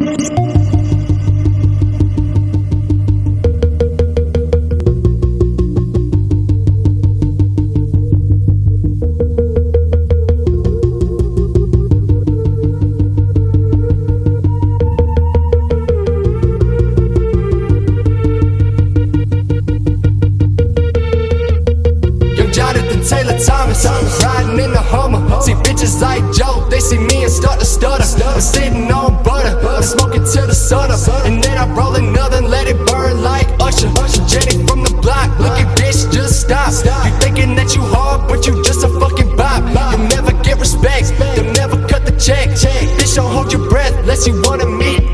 Taylor Thomas, riding in the Hummer. See bitches like Joe, they see me and start to stutter. I'm sitting on butter, I'm smoking till the sun up, and then I roll another and let it burn like Usher. Jenny from the block, look at bitch, just stop. You thinking that you hard, but you just a fucking bop. You'll never get respect, they'll never cut the check. Bitch, don't hold your breath unless you wanna meet